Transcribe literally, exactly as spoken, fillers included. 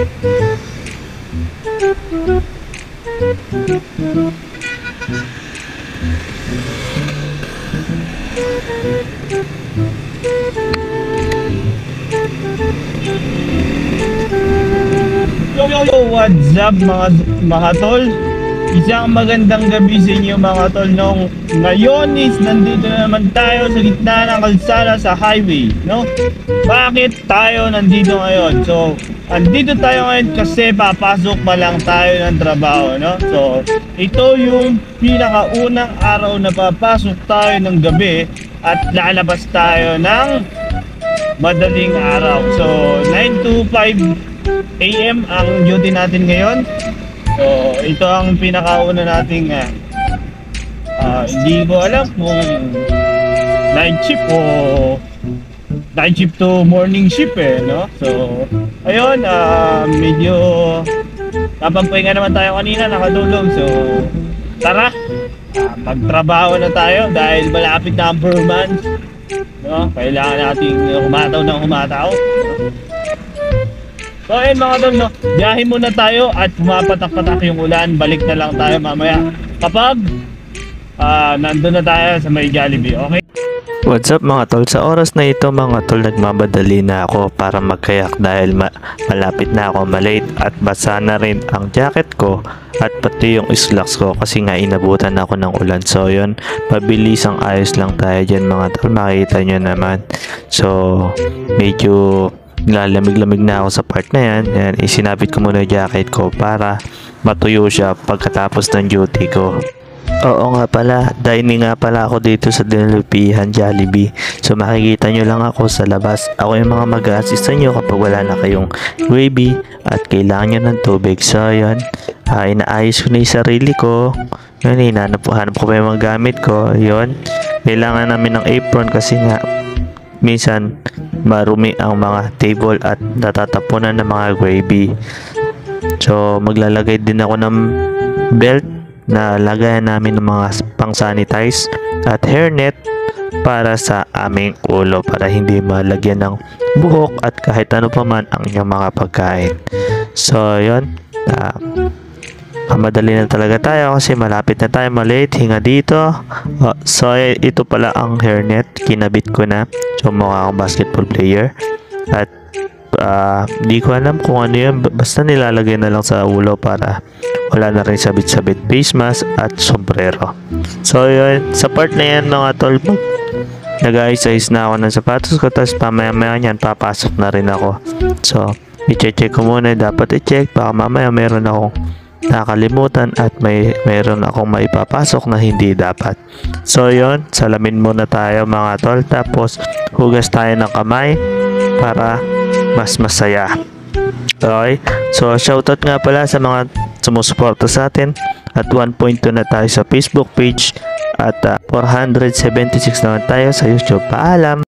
Yo yo yo, what's up mga mga tol? Isang magandang gabi sa inyo mga tol. Nung ngayon is nandito na naman tayo sa gitna ng kalsada sa highway, no? Bakit tayo nandito ngayon? So, andito tayo ngayon kasi papasok pa lang tayo ng trabaho, no? So, ito yung pinakaunang araw na papasok tayo ng gabi at lalabas tayo ng madaling araw. So, nine to five A M ang duty natin ngayon. So, ito ang pinakauna nating uh, uh, hindi ko alam kung night shift o night shift to morning shift eh, no? So, ayun, uh, medyo napagpahinga naman tayo kanina, nakatulog. So, tara, uh, magtrabaho na tayo dahil malapit na ang four months, no? Kailangan nating humataw ng humataw. So ayun mga tol, no, biyahe muna tayo at pumapatak-patak yung ulan. Balik na lang tayo mamaya kapag uh, nandun na tayo sa may Jollibee, okay? What's up mga tol? Sa oras na ito mga tol, nagmamadali na ako para magkayak dahil ma malapit na ako malate at basa na rin ang jacket ko at pati yung slacks ko kasi nga inabutan ako ng ulan. So yun, pabilis ang ayos lang tayo dyan mga tol, makikita nyo naman. So medyo lalamig-lamig na ako sa part na yan. Yan, isinabit ko muna yung jacket ko para matuyo siya pagkatapos ng duty ko. Oo nga pala, dining nga pala ako dito sa Dinalupihan Jollibee. So makikita nyo lang ako sa labas. Ako yung mga mag-a-assist sa inyo kapag wala na kayong gravy at kailangan nyo ng tubig. So yun, uh, inaayos ko na yung sarili ko. Yun, hinanap ko pa yung mga gamit ko. Yun, kailangan namin ng apron kasi nga minsan marumi ang mga table at natatapunan ng mga gravy. So maglalagay din ako ng belt na lagayan namin ng mga pang sanitize at hairnet para sa aming ulo para hindi malagyan ng buhok at kahit ano pa man ang inyong mga pagkain. So yun, uh, madali na talaga tayo kasi malapit na tayo malate. Hinga dito. Uh, so ito pala ang hairnet, kinabit ko na. So mukha akong basketball player at uh, di ko alam kung ano yun, basta nilalagay na lang sa ulo para wala na rin sabit-sabit. Face mask at sombrero. So yun, sa part na yan mga tol, nag-ayos-ayos na ako ng sapatos ko, tapos pamaya-maya yan papasok na rin ako. So i-check ko muna, dapat i-check baka mamaya meron akong nakalimutan at may meron akong maipapasok na hindi dapat. So yun, salamin muna tayo mga tol, tapos hugas tayo ng kamay para mas masaya. Okay, so shoutout nga pala sa mga sumusuporta sa atin at one point two na tayo sa Facebook page at uh, four hundred seventy-six naman tayo sa YouTube. Paalam!